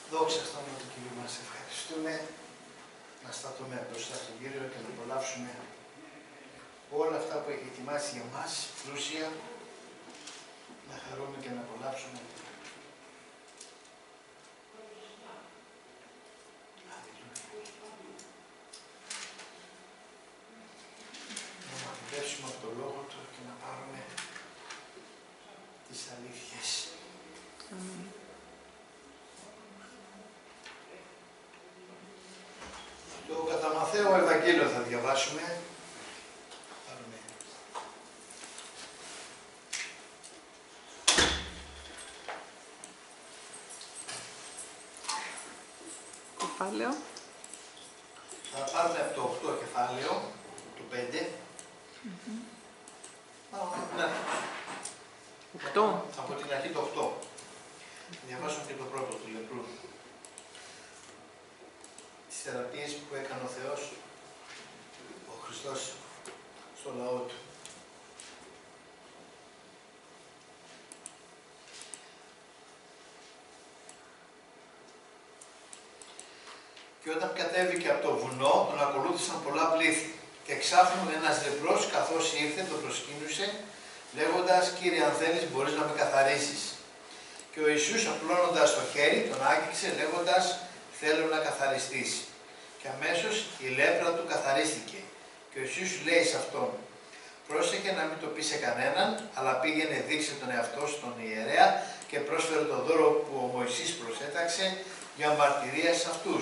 Δόξα στον όνομα του Κυρίου μας. Ευχαριστούμε να σταθούμε μπροστά στον Κύριο και να απολαύσουμε όλα αυτά που έχει ετοιμάσει για μας, πλούσια, να χαρούμε και να απολαύσουμε. Να μαθητεύσουμε από το Λόγο Του και να πάρουμε τις αλήθειες. Το κατά Μαθαίο Ευαγγέλιο θα διαβάσουμε. Κεφάλαιο. Θα πάρουμε από το 8 κεφάλαιο, το 5. Ναι. 8. Από την αρχή το 8. Διαβάσουμε και το πρώτο του λεπρού. Τις θεραπείες που έκανε ο Θεός, ο Χριστός, στο λαό Του. Και όταν κατέβηκε από το βουνό, τον ακολούθησαν πολλά πλήθη. Και εξάφνου ένας λεπρός, καθώς ήρθε, τον προσκύνησε, λέγοντας: «Κύριε, αν θέλεις, μπορείς να με καθαρίσεις». Και ο Ιησούς, απλώνοντας το χέρι, τον άγγιξε, λέγοντας: «Θέλω να καθαριστείς». Και αμέσως η λέπρα του καθαρίστηκε. Και ο Ιησούς λέει σε αυτόν: «Πρόσεχε να μην το πεις σε κανέναν, αλλά πήγαινε, δείξε τον εαυτό σου στον ιερέα και πρόσφερε το δώρο που ο Μωυσής προσέταξε για μαρτυρία σε αυτούς».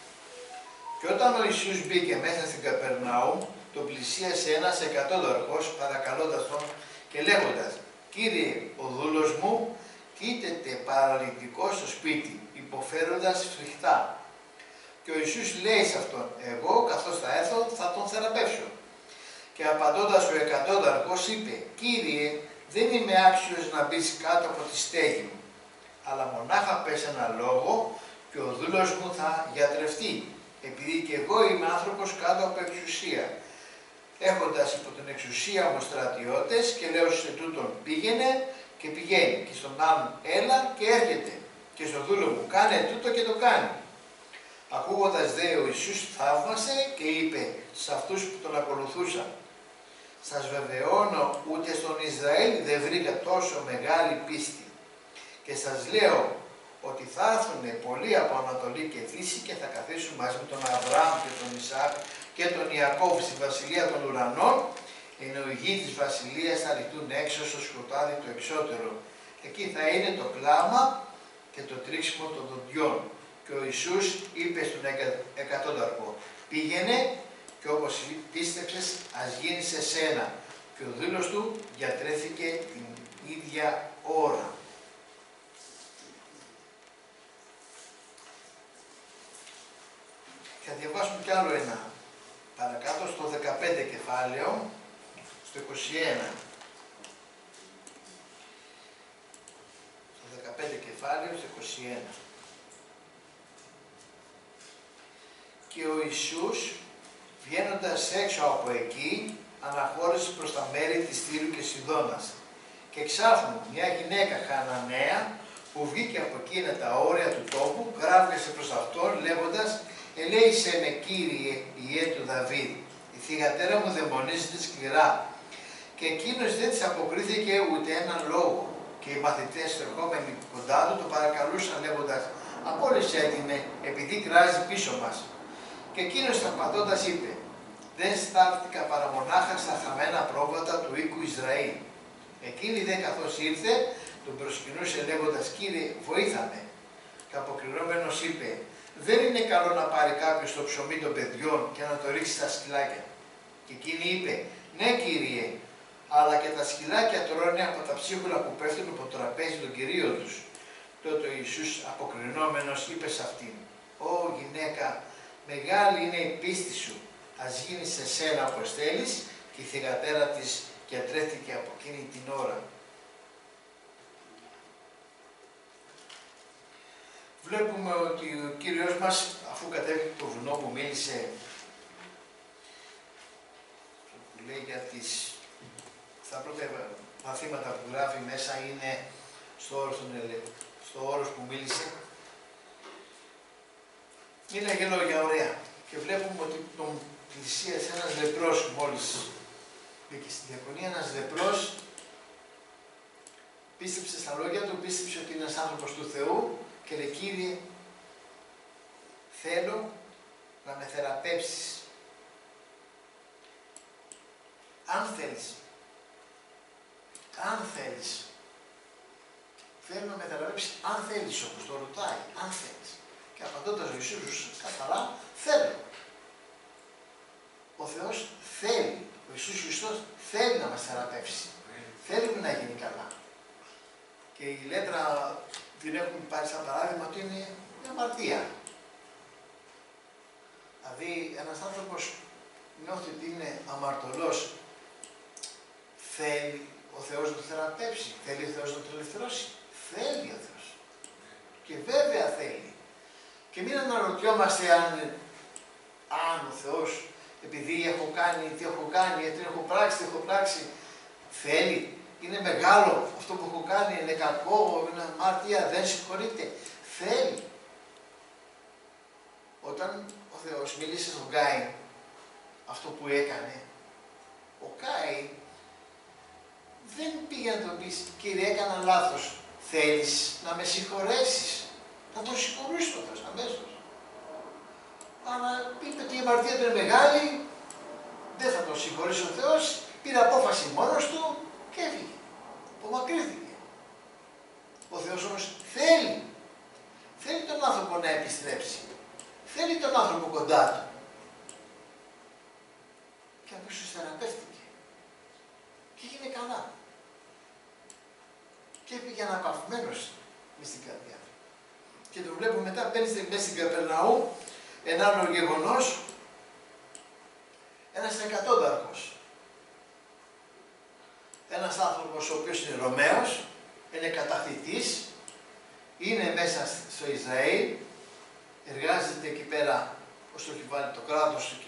Και όταν ο Ιησούς μπήκε μέσα στην Καπερνάουμ, τον πλησίασε ένας εκατόδαρχος, παρακαλώντας τον και λέγοντας: «Κύριε, ο δούλος μου κοίταται παραλυτικός στο σπίτι, υποφέροντας φρικτά». Και ο Ιησούς λέει σε αυτόν: «Εγώ, καθώς θα έρθω, θα τον θεραπεύσω». Και απαντώντας ο εκατόδαρχος είπε: «Κύριε, δεν είμαι άξιος να μπεις κάτω από τη στέγη μου, αλλά μονάχα πες ένα λόγο και ο δούλος μου θα γιατρευτεί, επειδή και εγώ είμαι άνθρωπος κάτω από εξουσία, έχοντας υπό την εξουσία μου στρατιώτες, και λέω σε τούτον πήγαινε και πηγαίνει, και στον άλλον έλα και έρχεται, και στον δούλο μου κάνε τούτο και το κάνει». Ακούγοντας δε ο Ιησούς θαύμασε και είπε σε αυτούς που τον ακολουθούσαν: «Σας βεβαιώνω, ούτε στον Ισραήλ δεν βρήκα τόσο μεγάλη πίστη. Και σας λέω ότι θα έρθουν πολλοί από Ανατολή και Δύση και θα καθίσουν μαζί με τον Αβραάμ και τον Ισαάκ και τον Ιακώβ στη βασιλεία των ουρανών, ενώ οι γη της βασιλείας θα ρηχτούν έξω στο σκοτάδι το εξώτερο. Εκεί θα είναι το κλάμα και το τρίξιμο των δοντιών». Και ο Ιησούς είπε στον εκατόδαρχο: «Πήγαινε και όπως πίστεψες ας γίνει σε σένα». Και ο δούλος του γιατρέθηκε την ίδια ώρα. Θα διαβάσουμε κι άλλο ένα παρακάτω, στο 15 κεφάλαιο, στο 21. Στο 15 κεφάλαιο, στο 21. Και ο Ιησούς, βγαίνοντας έξω από εκεί, αναχώρησε προς τα μέρη της Τύρου και Σιδώνας. Και εξάφνου μια γυναίκα Χαναναία, που βγήκε από εκείνα τα όρια του τόπου, γράφησε προς αυτόν λέγοντας: «Ελέησέ με, Κύριε, Ιε του Δαβίδ, η θυγατέρα μου δαιμονίζεται σκληρά». Και εκείνος δεν της αποκρίθηκε ούτε έναν λόγο. Και οι μαθητές ερχόμενοι κοντά του το παρακαλούσαν λέγοντας: «Απόλυσέ την, επειδή κράζει πίσω μας». Και εκείνος απαντώντας είπε: «Δεν στάλθηκα παρά μονάχα στα χαμένα πρόβατα του οίκου Ισραήλ». Εκείνη δε καθώς ήρθε, τον προσκυνούσε λέγοντας: «Κύριε, βοήθαμε». Και αποκρινόμενος είπε: «Δεν είναι καλό να πάρει κάποιος το ψωμί των παιδιών και να το ρίξει στα σκυλάκια». Και εκείνη είπε: «Ναι, Κύριε, αλλά και τα σκυλάκια τρώνε από τα ψίχουλα που πέφτουν από το τραπέζι των κυρίων τους». Τότε ο Ιησούς αποκρινόμενος είπε σε αυτήν: «Ω γυναίκα, μεγάλη είναι η πίστη σου, ας γίνει σε σένα όπως θέλεις». Και η θυγατέρα της γιατρέθηκε από εκείνη την ώρα. Βλέπουμε ότι ο Κύριος μας, αφού κατέβηκε το βουνό που μίλησε, που λέει για τα πρώτα μαθήματα που γράφει μέσα είναι στο όρος που μίλησε, Μίλαγε λόγια ωραία. Και βλέπουμε ότι τον πλησίασε ένας λεπρός μόλις μπήκε στη διακονία. Ένας λεπρός πίστεψε στα λόγια του, πίστεψε ότι είναι ένας άνθρωπος του Θεού και λέει: Κύριε, θέλω να με θεραπεύσεις. Αν θέλεις, θέλω να με θεραπεύσεις, αν θέλεις όμως, το ρωτάει, αν θέλεις. Και απαντώντας ο Ιησούς καθαρά, θέλω. Ο Θεός θέλει, ο Ιησούς Χριστός θέλει να μας θεραπεύσει. Θέλουμε να γίνει καλά. Και η λέτρα την έχουμε πάρει σαν παράδειγμα ότι είναι μια αμαρτία. Δηλαδή ένας άνθρωπος νιώθει ότι είναι αμαρτωλός, θέλει ο Θεός να το θεραπεύσει, θέλει ο Θεός να το ελευθερώσει. Θέλει ο Θεός. Και βέβαια θέλει. Και μην αναρωτιόμαστε αν ο Θεός, επειδή έχω κάνει, τι έχω κάνει, τι έχω πράξει, θέλει. Είναι μεγάλο αυτό που έχω κάνει, είναι κακό, είναι αμάρτια, δεν συγχωρείται. Θέλει. Όταν ο Θεός μίλησε στον Κάιν αυτό που έκανε, ο Κάιν δεν πήγε να τον πει: Κύριε, έκανα λάθος. Θέλεις να με συγχωρέσεις? Θα τον συγχωρήσει ο Θεός αμέσως. Αλλά είπε ότι η αμαρτία του είναι μεγάλη, δεν θα τον συγχωρήσει ο Θεός, πήρε απόφαση μόνος του και έφυγε. Απομακρύνθηκε. Ο Θεός όμως θέλει τον άνθρωπο να επιστρέψει. Θέλει τον άνθρωπο κοντά του. Και αμέσως θεραπεύτηκε. Και έγινε καλά. Και πήγε αναπαυμένος μες στην καρδιά. Και το βλέπουμε μετά, μπαίνει μέσα στην Καπερναού, ένα άλλο γεγονός, ένας εκατόνταρχος. Ένας άνθρωπος ο οποίος είναι Ρωμαίος, είναι κατακτητής, είναι μέσα στο Ισραήλ, εργάζεται εκεί πέρα ως το έχει βάλει το κράτος του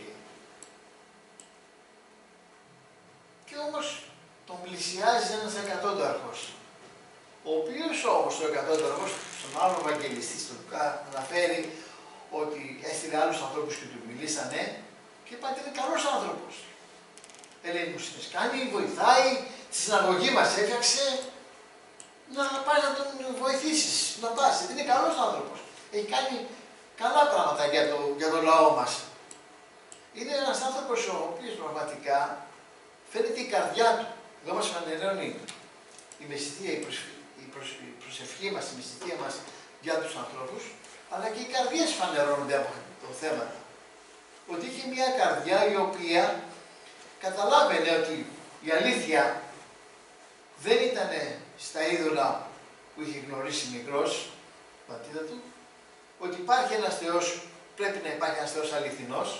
και όμως τον πλησιάζει ένας εκατόνταρχος. Ο οποίος όμως ο εκατόνταρχος, στον άλλο Ευαγγελιστή, στον Λουκά, αναφέρει ότι έστειλε άλλους ανθρώπους και του μιλήσανε και είπαν ότι είναι καλός άνθρωπος. Λέει, μου κάνει, βοηθάει, στη συναγωγή μας έφτιαξε, να πάει να τον βοηθήσεις, να πας, γιατί είναι καλός άνθρωπος. Έχει κάνει καλά πράγματα για το λαό μας. Είναι ένας άνθρωπος ο οποίος πραγματικά φαίνεται η καρδιά του. Εδώ μας φανερώνει η μεσητεία, η προσευχή μας, η μεσητεία μας για τους ανθρώπους, αλλά και οι καρδιές φανερώνονται από το θέμα. Ότι είχε μια καρδιά η οποία καταλάβαινε ότι η αλήθεια δεν ήταν στα είδωλα που είχε γνωρίσει μικρός, πατήδα του, ότι υπάρχει ένας Θεός, πρέπει να υπάρχει ένας Θεός αληθινός.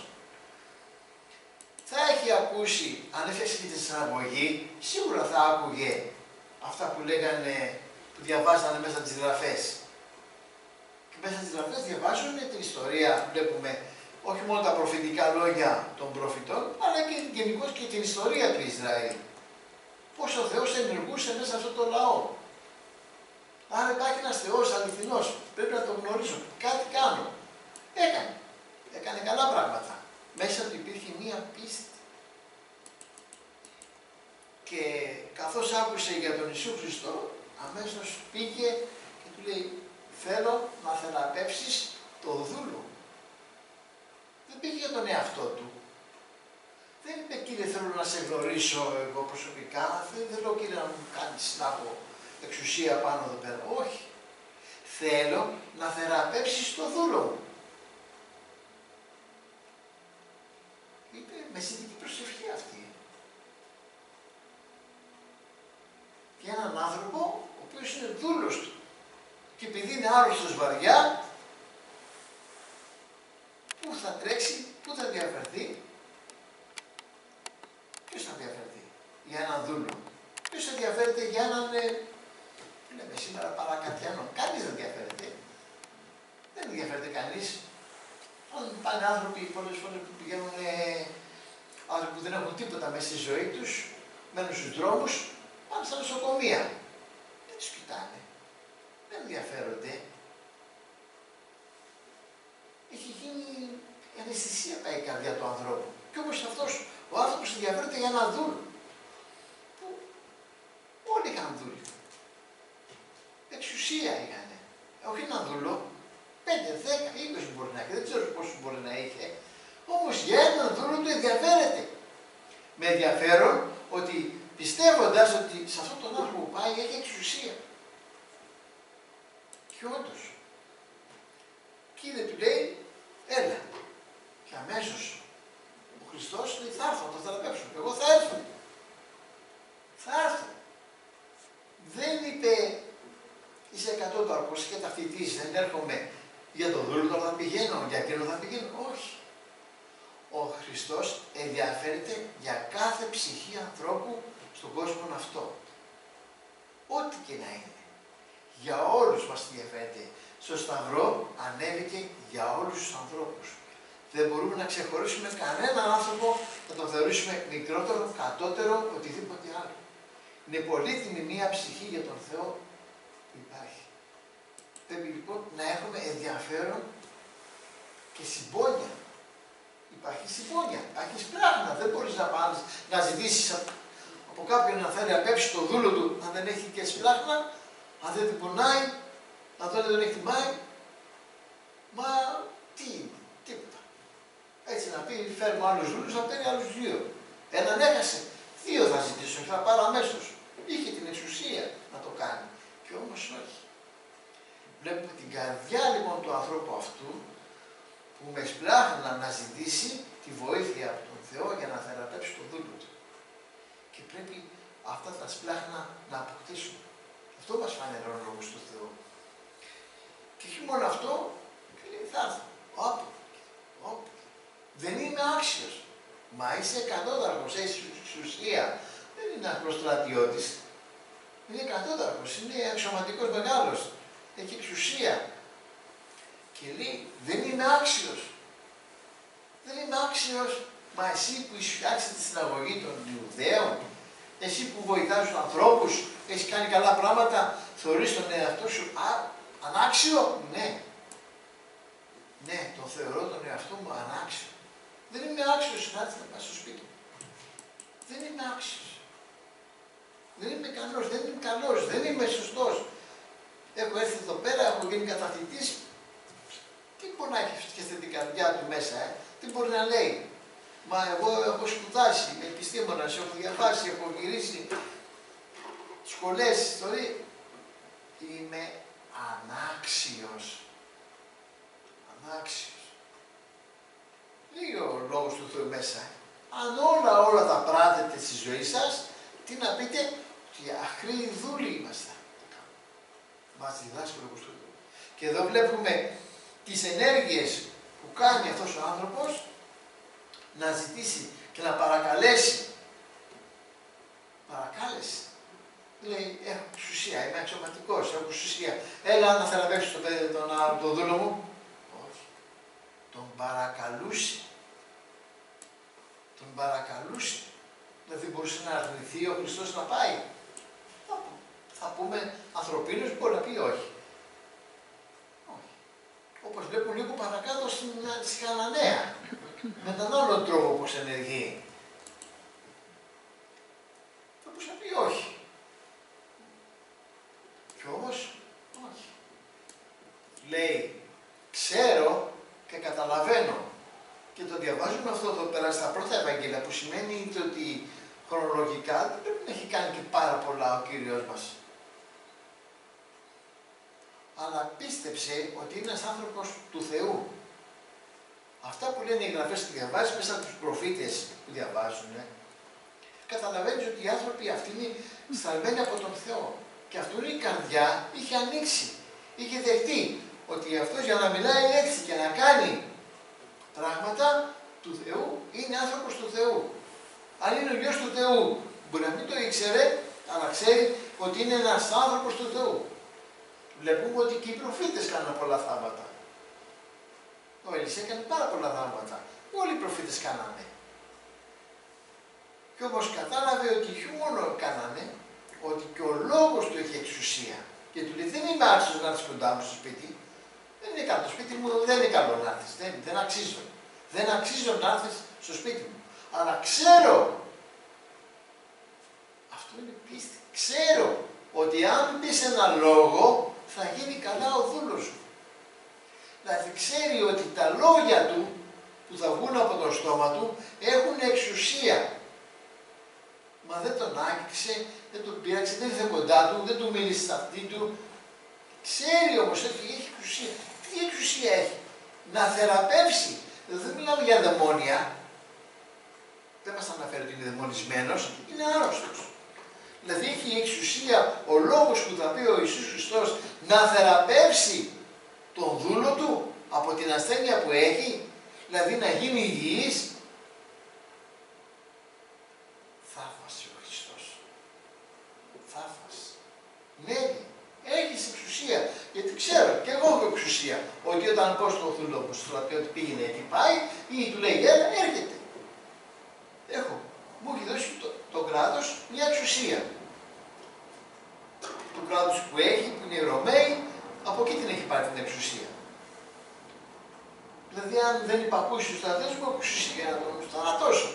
Θα έχει ακούσει, αν έφτιαξε και τη συναγωγή, σίγουρα θα άκουγε αυτά που λέγανε, που διαβάζανε μέσα τις γραφές. Και μέσα στις γραφές διαβάζουν την ιστορία, βλέπουμε όχι μόνο τα προφητικά λόγια των προφητών, αλλά και γενικώς και την ιστορία του Ισραήλ. Πώς ο Θεός ενεργούσε μέσα σε αυτό το λαό. Άρα υπάρχει ένας Θεός αληθινός, πρέπει να τον γνωρίσω, κάτι κάνω. Έκανε καλά πράγματα. Μέσα του υπήρχε μία πίστη. Και καθώς άκουσε για τον Ιησού Χριστό, αμέσως πήγε και του λέει: θέλω να θεραπεύσεις το δούλο. Δεν πήγε για τον εαυτό του. Δεν είπε: Κύριε, θέλω να σε γνωρίσω εγώ προσωπικά, δεν θέλω, Κύριε, να μου κάνεις να έχω εξουσία πάνω εδώ πέρα. Όχι. Θέλω να θεραπεύσεις το δούλο μου. Είπε μεσητική προσευχή αυτή. Για έναν άνθρωπο ο οποίος είναι δούλος του. Και επειδή είναι άρρωστος βαριά, πού θα τρέξει, πού θα διαφερθεί? Ποιος θα διαφερθεί για έναν δούλο? Ποιος θα ενδιαφέρεται για έναν, λέμε σήμερα, παρακατιανό? Κανείς δεν ενδιαφέρεται. Δεν ενδιαφέρεται κανείς. Αν πάνε άνθρωποι πολλές φορές που πηγαίνουν, άνθρωποι που δεν έχουν τίποτα μέσα στη ζωή τους, μένουν στους δρόμους, πάνε στα νοσοκομεία. Δεν τους κοιτάνε. Δεν ενδιαφέρονται. Έχει γίνει αναισθησία πάει η καρδιά του ανθρώπου. Και όμως αυτός ο άνθρωπος ενδιαφέρεται για ένα δούλο. Που όλοι είχαν δούλοι. Εξουσία είχαν. Όχι ένα δούλο. 5, 10, 20 μπορεί να έχει. Δεν ξέρω πόσους μπορεί να είχε. Όμως για έναν δούλο του ενδιαφέρεται. Με ενδιαφέρον ότι πιστεύοντας ότι σε αυτόν τον άνθρωπο που πάει έχει εξουσία. Και όντως. Και είδε του λέει, έλα. Και αμέσως ο Χριστός λέει, θα έρθω να το θεραπεύσω. Εγώ θα έρθω. Θα έρθω. Δεν είπε, είσαι 100% και ταυτιτής, δεν έρχομαι για τον δούλο, θα πηγαίνω, για εκείνο θα πηγαίνω. Όχι. Ο Χριστός ενδιαφέρεται για κάθε ψυχή ανθρώπου στον κόσμο αυτό. Ό,τι και να είναι. Για όλους μας ενδιαφέρεται. Στο Σταυρό ανέβηκε για όλους τους ανθρώπους. Δεν μπορούμε να ξεχωρίσουμε κανέναν άνθρωπο, να τον θεωρήσουμε μικρότερο, κατώτερο, οτιδήποτε άλλο. Είναι πολύτιμη μία ψυχή για τον Θεό που υπάρχει. Πρέπει λοιπόν να έχουμε ενδιαφέρον και συμπόνια. Υπάρχει συμπόνια, υπάρχει σπλάχνα. Δεν μπορείς να ζητήσεις από κάποιον να θέλει να πέψει το δούλο του, αν δεν έχει και σπλάχνα, αν δεν την πονάει, αν δεν τον εκτιμάει. Μα τι είναι, τίποτα. Έτσι να πει, φέρουμε άλλους δούλους, να παίρνει άλλους 2. Έναν έχασε, 2 θα ζητήσω και θα πάρω αμέσως. Είχε την εξουσία να το κάνει. Και όμως όχι. Βλέπουμε την καρδιά λοιπόν του ανθρώπου αυτού, που με σπλάχνα να ζητήσει τη βοήθεια από τον Θεό για να θεραπεύσει το δούλο του. Και πρέπει αυτά τα σπλάχνα να αποκτήσουν. Αυτό μας φανερώνει ο Λόγος του Θεού. Και όχι μόνο αυτό, και λέει θα έρθω. Όπου. Δεν είμαι άξιος. Μα είσαι εκατόδαρχος, έχει εξουσία. Δεν είναι απλός στρατιώτης. Είναι εκατόδαρχος, είναι αξιωματικός μεγάλος. Έχει εξουσία. Και λέει, δεν είμαι άξιος. Δεν είμαι άξιος. Μα εσύ που είσαι φτιάξει τη συναγωγή των Ιουδαίων, εσύ που βοηθάς τους ανθρώπους, έχεις κάνει καλά πράγματα, θεωρείς τον εαυτό σου ανάξιο. Ναι. Ναι, τον θεωρώ τον εαυτό μου ανάξιο. Δεν είμαι άξιος να έρθει να πάει στο σπίτι μου. Δεν είμαι άξιος. Δεν είμαι καλός, δεν είμαι καλός, δεν είμαι σωστός. Έχω έρθει εδώ πέρα, έχω γίνει καταθλιπτής. Τι μπορεί να έχει σκεφτεί την καρδιά του μέσα, τι μπορεί να λέει. Μα εγώ έχω σπουδάσει, είμαι επιστήμονας, έχω διαβάσει, έχω γυρίσει σχολές, ιστορίες. Είμαι ανάξιος. Ανάξιος. Λέει ο Λόγος του Θεού μέσα. Αν όλα τα πράτετε στη ζωή σας, τι να πείτε, ότι αχρήοι δούλοι είμαστε. Μας διδάσκει ο Λόγος του Θεού. Και εδώ βλέπουμε τις ενέργειες που κάνει αυτός ο άνθρωπος να ζητήσει και να παρακαλέσει. Παρακάλεσε. Λέει, έχω εξουσία, είμαι αξιωματικός, έχω εξουσία. Έλα να θεραπεύσεις τον δούλο μου. Όχι. Τον παρακαλούσε. Τον παρακαλούσε. Δηλαδή μπορούσε να αρνηθεί ο Χριστός να πάει. Θα πούμε ανθρωπίνος, μπορεί να πει όχι. Όπως βλέπουμε λίγο παρακάτω στη Χαναναία, με τον άλλον τρόπο πως ενεργεί. Θα μπορούσε να πει όχι. Και όμως, όχι. Λέει, ξέρω και καταλαβαίνω. Και το διαβάζουμε αυτό εδώ πέρα στα πρώτα Ευαγγέλια, που σημαίνει ότι χρονολογικά δεν πρέπει να έχει κάνει και πάρα πολλά ο Κύριος μας. Αλλά πίστεψε ότι είναι ένας άνθρωπος του Θεού. Αυτά που λένε οι γραφές και διαβάζεις μέσα από τους προφήτες που διαβάζουν, καταλαβαίνεις ότι οι άνθρωποι αυτοί είναι σταλμένοι από τον Θεό. Και αυτού η καρδιά είχε ανοίξει, είχε δεχτεί ότι αυτός για να μιλάει έτσι και να κάνει πράγματα του Θεού, είναι άνθρωπος του Θεού. Αν είναι ο γιος του Θεού, μπορεί να μην το ήξερε, αλλά ξέρει ότι είναι ένας άνθρωπος του Θεού. Βλέπουμε ότι και οι προφήτες κάναν πολλά θαύματα. Ο Ελισέ έκανε πάρα πολλά θαύματα. Όλοι οι προφήτες κάνανε. Και όμως κατάλαβε ότι όχι μόνο κάνανε, ότι και ο λόγος του έχει εξουσία. Και του λέει, δεν είμαι άξιος να έρθεις κοντά μου στο σπίτι. Δεν είναι καλό. Το σπίτι μου δεν είναι καλό να έρθεις. Δεν αξίζω. Δεν αξίζω να έρθεις στο σπίτι μου. Αλλά ξέρω, αυτό είναι πίστη, ξέρω ότι αν πεις ένα λόγο θα γίνει καλά ο δούλος σου. Δηλαδή ξέρει ότι τα λόγια του που θα βγουν από το στόμα του έχουν εξουσία. Μα δεν τον άγγιξε, δεν τον πείραξε, δεν ήρθε κοντά του, δεν του μίλησε στα αυτή του. Ξέρει όμως ότι έχει εξουσία. Τι εξουσία έχει? Να θεραπεύσει. Δεν μιλάμε για δαιμόνια. Δεν μας αναφέρει ότι είναι δαιμονισμένος, είναι άρρωστος. Δηλαδή έχει εξουσία ο λόγος που θα πει ο Ιησούς Χριστός να θεραπεύσει τον δούλο του από την ασθένεια που έχει, δηλαδή να γίνει υγιής. Θαύμασε ο Χριστός. Θαύμασε. Ναι, έχεις εξουσία. Γιατί ξέρω, και εγώ έχω εξουσία, ότι όταν πω στον δούλο μου, στο ότι πήγαινε εκεί πάει, ή του λέει έλα, έρχεται. Έχω. Μου έχει δώσει το κράτος μια εξουσία. Το κράτος που έχει, που είναι οι Ρωμαίοι, από εκεί την έχει πάρει την εξουσία. Δηλαδή, αν δεν υπακούσει στους στρατιώτες μου, έχω εξουσία να τον θανατώσω.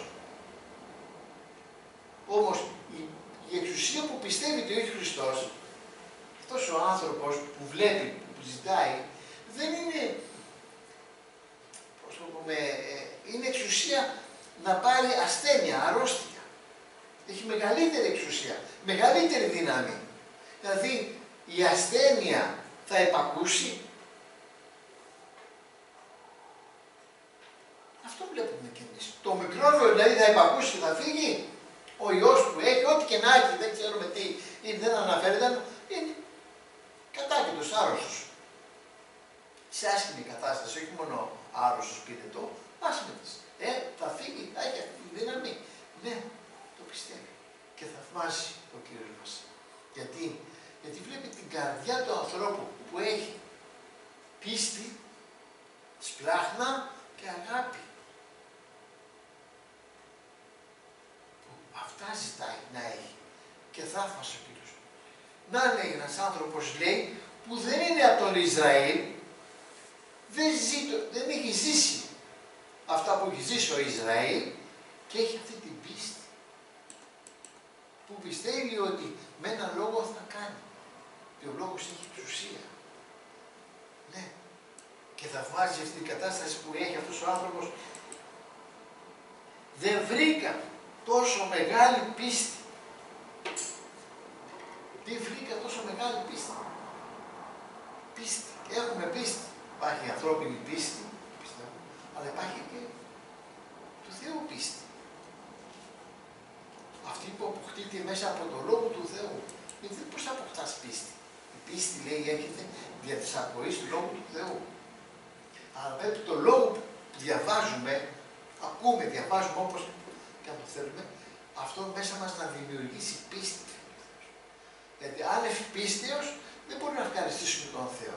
Όμως, η εξουσία που πιστεύει ότι έχει Χριστός, αυτός ο άνθρωπος που βλέπει, που ζητάει, δεν είναι, πώς το πούμε, είναι εξουσία να πάρει ασθένεια, αρρώστια. Έχει μεγαλύτερη εξουσία, μεγαλύτερη δύναμη. Δηλαδή, η ασθένεια θα υπακούσει. Αυτό βλέπουμε κι εμείς. Το μικρόβιο δηλαδή θα υπακούσει και θα φύγει. Ο ιός που έχει, ό,τι και να έχει, δεν ξέρουμε τι, ή δεν αναφέρεται, είναι κατάκητος, άρρωστος. Σε άσχημη κατάσταση, όχι μόνο άρρωστος πυρετό, άσχημης. Θα φύγει, θα έχει αυτή τη δύναμη. Ναι, το πιστεύει. Και θαυμάζει ο Κύριος μας. Γιατί βλέπει την καρδιά του ανθρώπου που έχει πίστη, σπλάχνα και αγάπη. Που αυτά ζητάει να έχει. Και θαύμασε ο Κύριος. Να λέει ένας άνθρωπος, λέει, που δεν είναι από τον Ισραήλ, δεν έχει ζήσει αυτά που έχει ζήσει ο Ισραήλ και έχει αυτή την πίστη. Που πιστεύει ότι με έναν λόγο θα κάνει. Και ο λόγος έχει εξουσία. Ναι. Και θαυμάζει αυτή την κατάσταση που έχει αυτός ο άνθρωπος. Δεν βρήκα τόσο μεγάλη πίστη. Δεν βρήκα τόσο μεγάλη πίστη. Πίστη. Έχουμε πίστη. Υπάρχει ανθρώπινη πίστη, πιστεύω, αλλά υπάρχει και του Θεού πίστη. Αυτή που αποκτείται μέσα από το Λόγο του Θεού. Γιατί πώς αποκτάς πίστη? Η πίστη, λέει, έρχεται δια της ακοής του Λόγου του Θεού. Αλλά πρέπει το Λόγο που διαβάζουμε, ακούμε, διαβάζουμε όπως και αν το θέλουμε, αυτό μέσα μας να δημιουργήσει πίστη. Γιατί αν έχει πίστεως, δεν μπορούμε να ευχαριστήσουμε τον Θεό.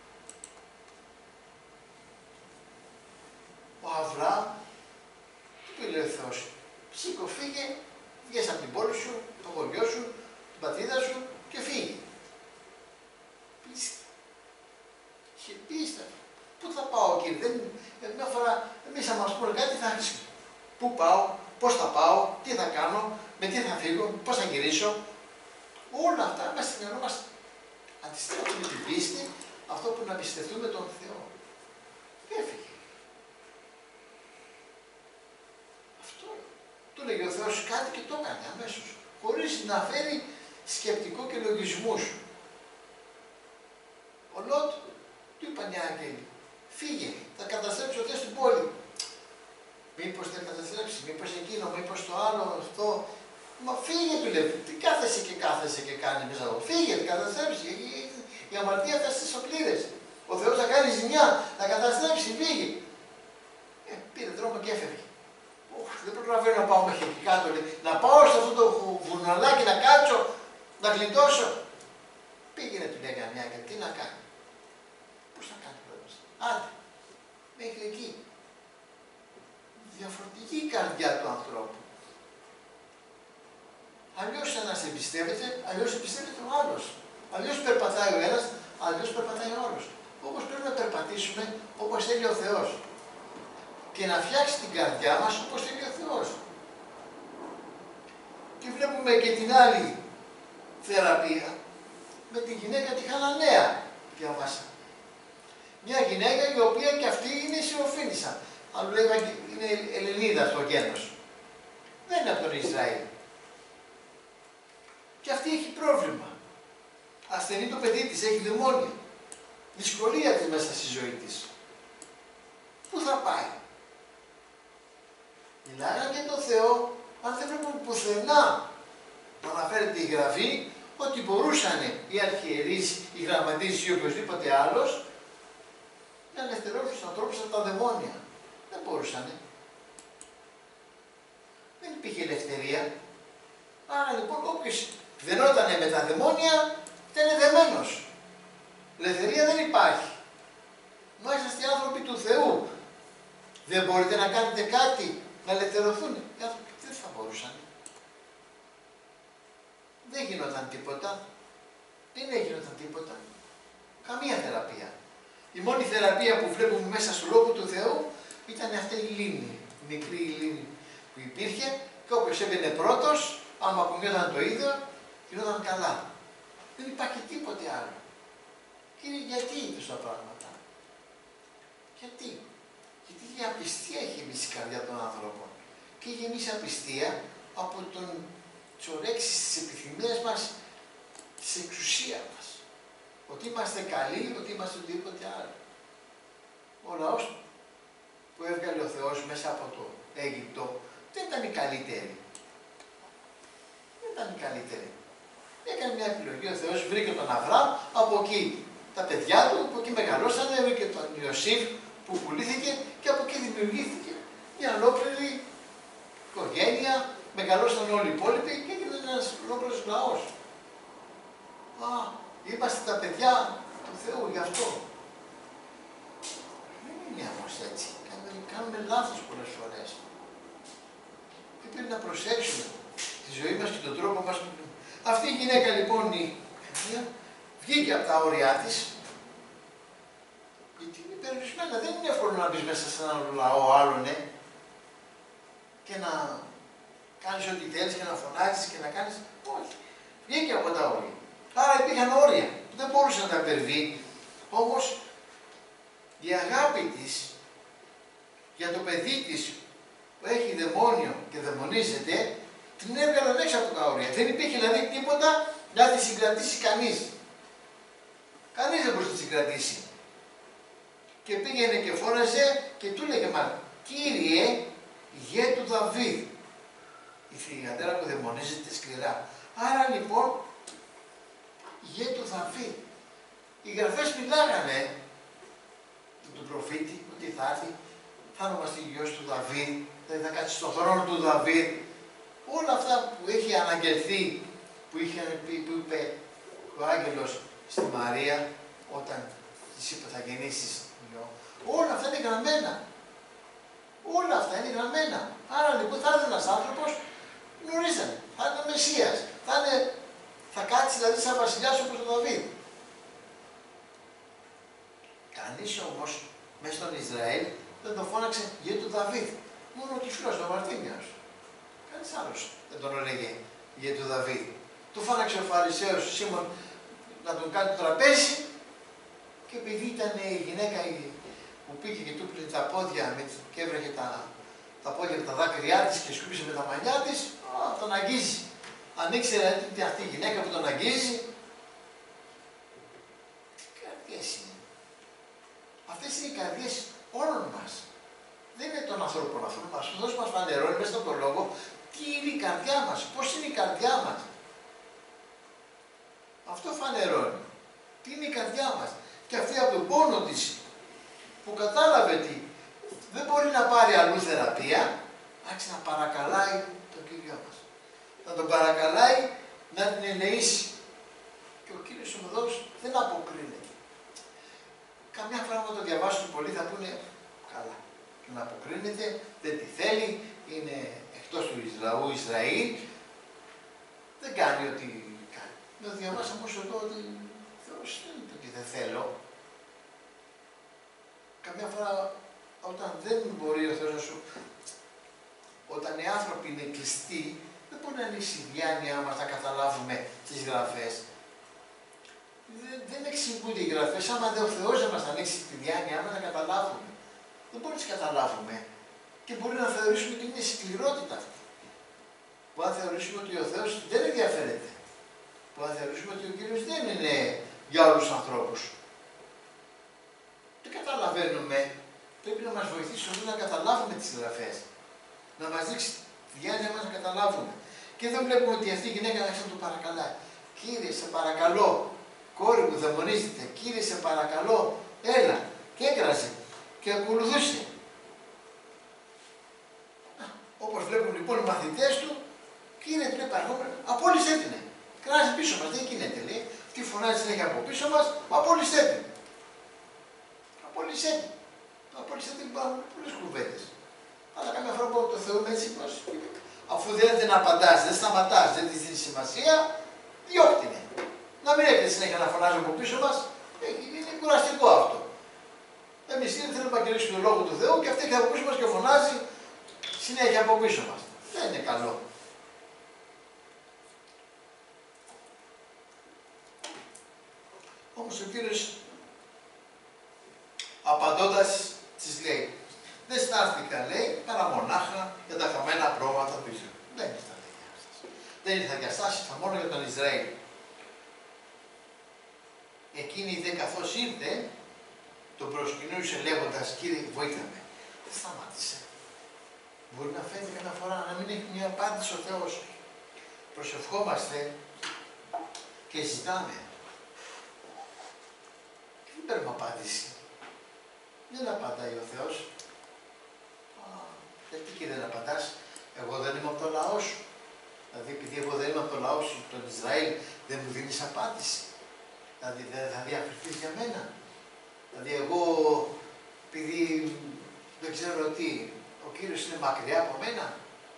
Ο Αβραάμ, τι του λέει ο Θεός? Σήκω, φύγε, βγες από την πόλη σου, το χωριό σου, την πατρίδα σου και φύγε. Πίστη. Είχε πίστη. Πού θα πάω, Κύριε? Μια φορά εμείς θα μας πούνε κάτι, θα αρχίσουμε. Πού πάω, πώς θα πάω, τι θα κάνω, με τι θα φύγω, πώς θα γυρίσω. Όλα αυτά μέσα στην μυαλό μας αντιστρέφουμε την πίστη, αυτό που να πιστευτούμε τον Θεό. Και έφυγε. Αυτό. Του λέγει ο Θεός κάτι και το έκανε αμέσως, χωρίς να φέρει σκεπτικό και λογισμούς. Ο Λότ, του είπαν οι άγγελοι, φύγε, θα καταστρέψω και στην πόλη. Μήπως θα καταστρέψει, μήπως εκείνο, μήπως το άλλο, αυτό. Μα φύγε, του λέει, τι κάθεσαι και κάνει μέσα εδώ. Φύγε, θα καταστρέψει, η αμαρτία θα στις οπλήρες. Ο Θεός θα κάνει ζημιά, θα καταστρέψει, φύγε. Πήρε δρόμο και έφευγε. Δεν προλαβαίνω να πάω μέχρι εκεί κάτω, λέει. Να πάω σε αυτό το βουναλάκι να κάτσω, να γλιτώσω. Πήγαινε, του λέγανε μια και τι να κάνει. Πώς θα κάνει πρώτος? Άντε, μέχρι εκεί. Διαφορετική η καρδιά του ανθρώπου. Αλλιώς ένας εμπιστεύεται, αλλιώς εμπιστεύεται ο άλλος. Αλλιώς περπατάει ο ένας, αλλιώς περπατάει ο άλλος. Όπως πρέπει να περπατήσουμε όπως θέλει ο Θεός. και να φτιάξει την καρδιά μας όπως θέλει ο Θεός. Και βλέπουμε και την άλλη θεραπεία με τη γυναίκα τη Χαναναία, διαβάσα. Μια γυναίκα η οποία και αυτή είναι Σιροφήνισσα. Αλλά λέγαμε είναι Ελληνίδα στο γένος. Δεν είναι από τον Ισραήλ. Και αυτή έχει πρόβλημα. Ασθενεί το παιδί της, έχει δαιμόνια. Δυσκολία της μέσα στη ζωή της. Πού θα πάει? Μιλάγανε για τον Θεό, αν δεν βλέπουμε πουθενά να αναφέρεται η Γραφή ότι μπορούσαν οι αρχιερείς, οι γραμματείς ή οποιοδήποτε άλλος να ελευθερώσουν τους ανθρώπους από τα δαιμόνια. Δεν μπορούσαν. Δεν υπήρχε ελευθερία. Άρα λοιπόν όποιος δενότανε με τα δαιμόνια ήταν δεμένος. Ελευθερία δεν υπάρχει. Μα είσαστε άνθρωποι του Θεού. Δεν μπορείτε να κάνετε κάτι να ελευθερωθούν. Οι άνθρωποι δεν θα μπορούσαν. Δεν γινόταν τίποτα. Δεν έγιναν τίποτα. Καμία θεραπεία. Η μόνη θεραπεία που βλέπουμε μέσα στο Λόγο του Θεού ήταν αυτή η λίμνη, η μικρή λίμνη που υπήρχε και όποιος έμπαινε πρώτος, άμα ακουγόταν το ίδιο, γινόταν καλά. Δεν υπάρχει τίποτε άλλο. Κύριε, γιατί είναι τα πράγματα? Γιατί? Γιατί η απιστία έχει γεμίσει η καρδιά των ανθρώπων. Και έχει γεμίσει απιστία από τον τσορέξει στις επιθυμίες μας, στην εξουσία μας. Ότι είμαστε καλοί, ότι είμαστε οτιδήποτε άλλο. Ο λαός που έβγαλε ο Θεός μέσα από το Αίγυπτο δεν ήταν οι καλύτεροι. Δεν ήταν οι καλύτεροι. Έκανε μια επιλογή ο Θεός, βρήκε τον Αβραάμ, από εκεί τα παιδιά του, από εκεί μεγαλώσανε, βρήκε τον Ιωσήφ που πουλήθηκε και από εκεί δημιουργήθηκε μια ολόκληρη οικογένεια, μεγαλώσαν όλοι οι υπόλοιποι και έγινε ένας ολόκληρος λαός. Είμαστε τα παιδιά του Θεού γι' αυτό. Δεν είναι όμως έτσι. Κάνουμε λάθος πολλές φορές. Και πρέπει να προσέξουμε τη ζωή μας και τον τρόπο μας. Αυτή η γυναίκα λοιπόν η βγήκε από τα όρια της, γιατί είναι περιορισμένα. Δεν είναι εύκολο να μπεις μέσα σε έναν λαό άλλον και να κάνεις ό,τι θέλεις και να φωνάζεις και να κάνεις. Όχι. Βγήκε από τα όρια. Άρα υπήρχαν όρια που δεν μπορούσε να τα υπερβεί. Όμως η αγάπη της για το παιδί της που έχει δαιμόνιο και δαιμονίζεται, την έβγαλαν έξω από τα όρια. Δεν υπήρχε δηλαδή τίποτα να τη συγκρατήσει κανείς. Κανείς δεν μπορούσε να τη συγκρατήσει. Και πήγαινε και φώναζε και του έλεγε μα Κύριε, γέ του Δαβίδ. Η θυγατέρα που δαιμονίζεται σκληρά. Άρα λοιπόν, γέ του Δαβίδ. Οι γραφές μιλάγανε του προφήτη ότι θα έρθει, θα ονομαστεί γιος του Δαβίδ, δηλαδή θα κάτσει στον θρόνο του Δαβίδ. Όλα αυτά που έχει αναγγελθεί, που είπε ο άγγελος στη Μαρία όταν της είπε θα γεννήσεις γιο, όλα αυτά είναι γραμμένα. Όλα αυτά είναι γραμμένα. Άρα λοιπόν θα έρθει ένας άνθρωπος, γνωρίζανε, θα είναι ο Μεσσίας, θα κάτσει δηλαδή σαν βασιλιάς όπως ο Δαβίδ. Κανείς όμως μέσα στον Ισραήλ δεν τον φώναξε γιο του Δαβίδ. Μόνο ο τυφλός, ο Μαρτίνιος. Κανείς άλλος δεν τον έλεγε γιο του Δαβίδ. Του φώναξε ο Φαρισαίος ο Σίμων να τον κάνει το τραπέζι και επειδή ήταν η γυναίκα που πήγε και του πλύνε τα πόδια και έβρεχε τα πόδια με τα δάκρυά της και σκούπισε με τα μαλλιά της, τον αγγίζει. Αν ήξερε ότι αυτή η γυναίκα που τον αγγίζει, τι καρδιές είναι. Αυτές είναι οι καρδιές όλων μας. Δεν είναι των ανθρώπων αυτών. Ο Θεός μας φανερώνει μέσα στον λόγο τι είναι η καρδιά μας, πώς είναι η καρδιά μας. Αυτό φανερώνει. Τι είναι η καρδιά μας. Και αυτή από τον πόνο της που κατάλαβε ότι δεν μπορεί να πάρει αλλού θεραπεία, άρχισε να παρακαλάει τον Κύριο μας. Να τον παρακαλάει να την ελεήσει. Και ο Κύριος Οδός δεν αποκρίνεται. Καμιά φορά όταν το διαβάσουν πολλοί θα πούνε καλά. Να αποκρίνεται, δεν τη θέλει, είναι εκτός του λαού Ισραήλ, δεν κάνει ό,τι κάνει. Να διαβάσαμε όσο εδώ ότι ο Θεός δεν είπε ότι δεν θέλω. Καμιά φορά όταν δεν μπορεί ο Θεός να σου... Όταν οι άνθρωποι είναι κλειστοί, δεν μπορεί να ανοίξει η διάνοιά μας να καταλάβουμε τις γραφές. Δεν εξηγούνται οι γραφές, άμα δεν ο Θεός δεν μας ανοίξει τη διάνοιά μας να καταλάβουμε. Δεν μπορεί να τις καταλάβουμε. Και μπορεί να θεωρήσουμε ότι είναι σκληρότητα αυτή. Μπορεί να θεωρήσουμε ότι ο Θεός δεν ενδιαφέρεται. Μπορεί να θεωρήσουμε ότι ο Κύριος δεν είναι για όλους τους ανθρώπους. Δεν καταλαβαίνουμε. Πρέπει να μας βοηθήσει να καταλάβουμε τις γραφές. Να μας δείξει τη διάνοια μας να καταλάβουμε. Και εδώ βλέπουμε ότι αυτή η γυναίκα άρχισε να το παρακαλάει. Κύριε, σε παρακαλώ, κόρη μου δαιμονίζεται. Κύριε, σε παρακαλώ, έλα. Και έκραζε. Και ακολουθούσε. Όπως βλέπουν λοιπόν οι μαθητές του, κύριε, την επαρχόμενο, απόλυσέ την. Κράζει πίσω μας, δεν γίνεται, λέει. Τι φωνάζει συνέχεια από πίσω μας, απόλυσέ την. Απόλυσέ την. Απόλυσέ την, υπάρχουν πολλές κουβέντες. Αλλά κάποια φορά που το θεωρούμε έτσι, αφού δεν την απαντάς, δεν σταματάς, δεν της δίνει σημασία, διώκτηνε. Να μην έρχεται συνέχεια να φωνάζει από πίσω μας, είναι κουραστικό αυτό. Εμείς θέλουμε να κηρύξουμε τον λόγο του Θεού και αυτή έχει από πίσω μας και φωνάζει συνέχεια από πίσω μας. Δεν είναι καλό. Όμως ο Κύριος απαντώντας της λέει, δεν στάθηκα, λέει, παρά μονάχα για τα χαμένα πρόβατα του Ισραήλ. Δεν ήρθα για σας. Δεν ήρθα για σας, ήρθα μόνο για τον Ισραήλ. Εκείνη δε καθώς ήρθε, τον προσκυνούσε λέγοντας, Κύριε, βοήθαμε. Δεν σταμάτησε. Μπορεί να φαίνεται καμιά φορά να μην έχει μια απάντηση ο Θεός. Προσευχόμαστε και ζητάμε. Δεν παίρνουμε απάντηση. Δεν απαντάει ο Θεός. Γιατί και δεν απαντάς, εγώ δεν είμαι από το λαό σου. Δηλαδή, επειδή εγώ δεν είμαι από το λαό σου, τον Ισραήλ, δεν μου δίνεις απάντηση. Δηλαδή, δεν θα διαφερθείς για μένα. Δηλαδή, εγώ, επειδή δεν ξέρω τι, ο Κύριος είναι μακριά από μένα.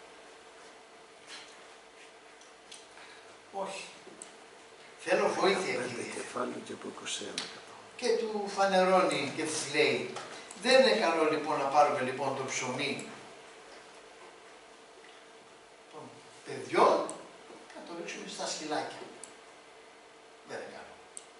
Όχι. Θέλω βοήθεια, Κύριε. Και του φανερώνει και της λέει, δεν είναι καλό λοιπόν να πάρουμε λοιπόν το ψωμί των παιδιών και να το ρίξουμε στα σκυλάκια. Δεν είναι καλό.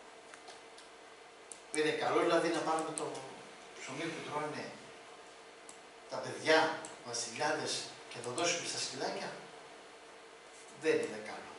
Δεν είναι καλό δηλαδή να πάρουμε το ψωμί που τρώνε τα παιδιά, βασιλιάδες και να το δώσουμε στα σκυλάκια. Δεν είναι καλό.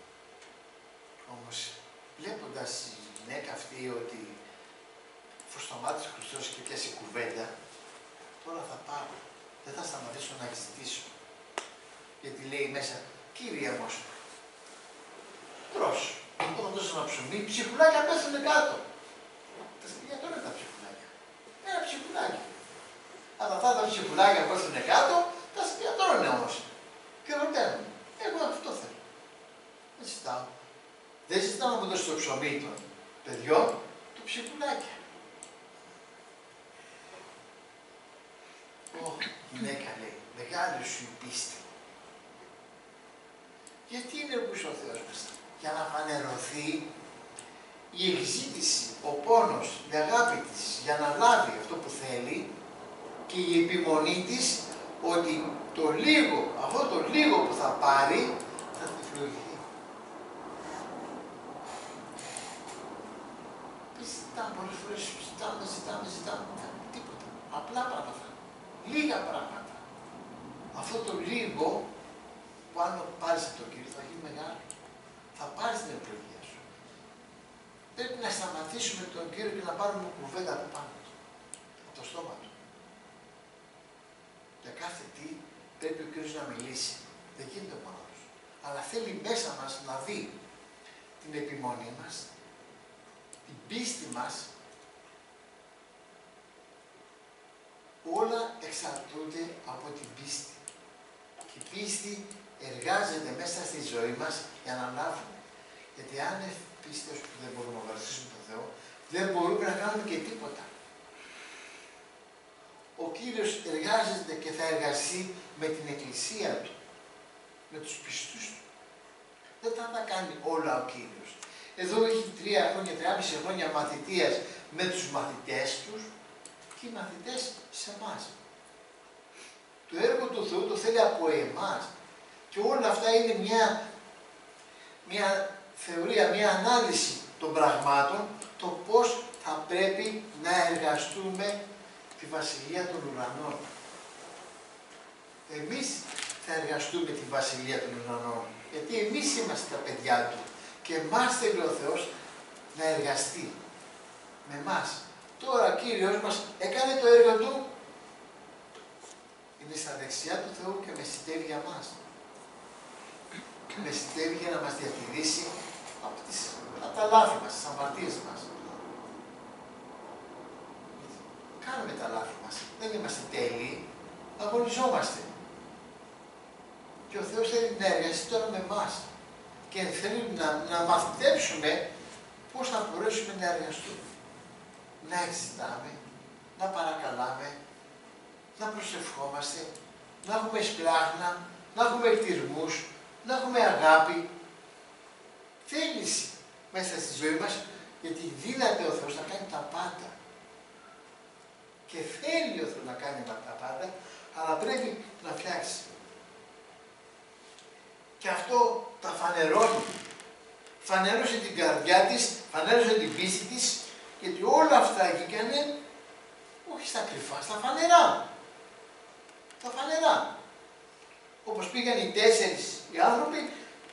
Όμως βλέποντας η γυναίκα αυτή ότι αφού σταμάτησε ο Χριστός και πιάσει κουβέντα, τώρα θα πάω, δεν θα σταματήσω να ζητήσω. Γιατί λέει μέσα, Κύριε μου, τρως, όταν δώσω ένα ψωμί, ψυχουλάκια πέφτουνε κάτω. Τα σκυλιά τώρα είναι τα ψυχουλάκια. Ένα ψυχουλάκι. Αλλά αυτά τα ψυχουλάκια πέφτουνε κάτω, τα σκυλιά τώρα είναι όμως. Και ρωτάνε, εγώ αυτό θέλω. Δεν ζητάω. Δεν ζητάω να μου δώσει το ψωμί των παιδιών, το ψυχουλάκια. Γυναίκα λέει, μεγάλη σου η πίστη. Γιατί είναι όπως ο Θεός μέσα, για να φανερωθεί η εκζήτηση, ο πόνος, η αγάπη της, για να λάβει αυτό που θέλει και η επιμονή της ότι το λίγο, αυτό το λίγο που θα πάρει, θα τη φλογηθεί. Ζητάμε πολλές φορές, ζητάμε, τίποτα. Απλά πράγματα. Λίγα πράγματα. Αυτό το λίγο που αν πάρεις από τον Κύριο θα γίνει μεγάλο. Θα πάρεις την ευλογία σου. Πρέπει να σταματήσουμε τον Κύριο και να πάρουμε κουβέντα από πάνω του. Από το στόμα του. Για κάθε τι πρέπει ο Κύριος να μιλήσει. Δεν γίνεται μόνος. Αλλά θέλει μέσα μας να δει την επιμονή μας, την πίστη μας. Όλα εξαρτούνται από την πίστη. Και η πίστη εργάζεται μέσα στη ζωή μας για να λάβουμε. Γιατί αν είναι πίστεως που δεν μπορούμε να βοηθήσουμε τον Θεό, δεν μπορούμε να κάνουμε και τίποτα. Ο Κύριος εργάζεται και θα εργαστεί με την Εκκλησία Του, με τους πιστούς Του. Δεν θα τα κάνει όλα ο Κύριος. Εδώ έχει 3 χρόνια, 3,5 χρόνια μαθητείας με τους μαθητές τους και οι μαθητές σε εμάς. Το έργο του Θεού το θέλει από εμάς. Και όλα αυτά είναι μια θεωρία, μια ανάλυση των πραγμάτων, το πώς θα πρέπει να εργαστούμε τη Βασιλεία των Ουρανών. Εμείς θα εργαστούμε τη Βασιλεία των Ουρανών, γιατί εμείς είμαστε τα παιδιά Του και εμάς θέλει ο Θεός να εργαστεί με εμάς. Τώρα ο Κύριος μας έκανε το έργο Του, είναι στα δεξιά του Θεού και μεσητεύει για μας. Μεσητεύει για να μας διατηρήσει από τα λάθη μας, τις αμαρτίες μας. Κάνουμε τα λάθη μας. Δεν είμαστε τέλειοι. Αγωνιζόμαστε. Και ο Θεός θέλει να εργαστεί τώρα με εμάς. Και θέλει να μαθητεύσουμε πώς θα μπορέσουμε να εργαστούμε. Να εξητάμε, να παρακαλάμε, να προσευχόμαστε, να έχουμε σπλάχνα, να έχουμε εκτιρμούς, να έχουμε αγάπη. Θέληση μέσα στη ζωή μας, γιατί δύναται ο Θεός να κάνει τα πάντα. Και θέλει ο Θεός να κάνει τα πάντα, αλλά πρέπει να φτιάξει. Και αυτό τα φανερώνει. Φανέρωσε την καρδιά της, φανέρωσε την πίστη της, γιατί όλα αυτά έκανε, όχι στα κρυφά, στα φανερά. Τα φανερά. Όπως πήγαν οι 4 οι άνθρωποι,